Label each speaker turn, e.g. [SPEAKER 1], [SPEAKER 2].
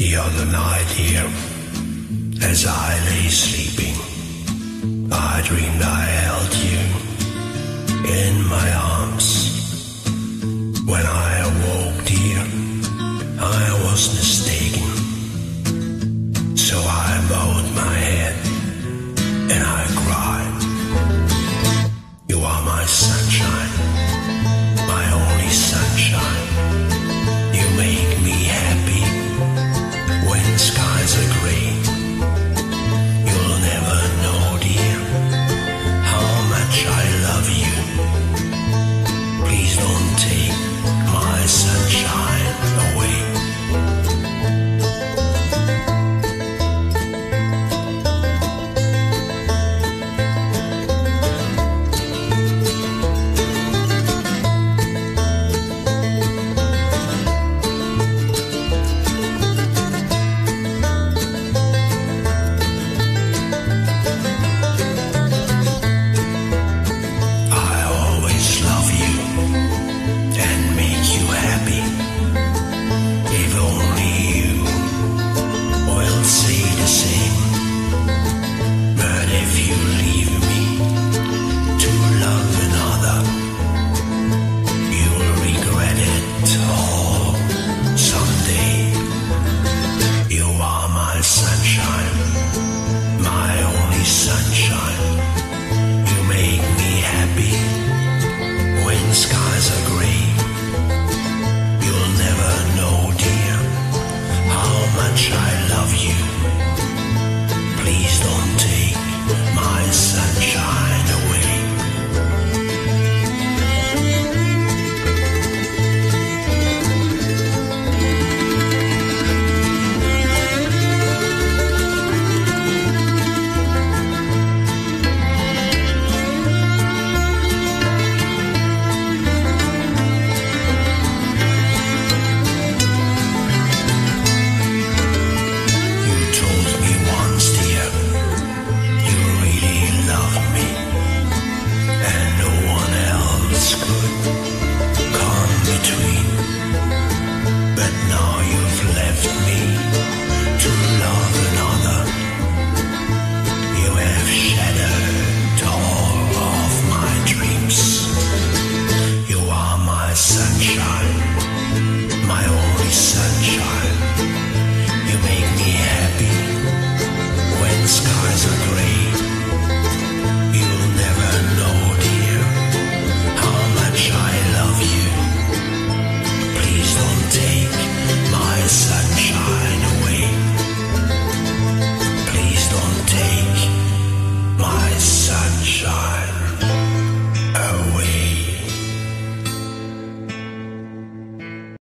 [SPEAKER 1] The other night here, as I lay sleeping, I dreamed I held you in my arms. When I awoke, dear, I was mistaken. So I bowed my head and I cried. You are my sunshine, my only sunshine. You make me happy when skies are gray. You'll never know, dear, how much I love you. Please don't take my sunshine away. Sunshine, my only sunshine. You make me happy when skies are gray. You'll never know, dear, how much I love you. Please don't take my sunshine away. Sunshine.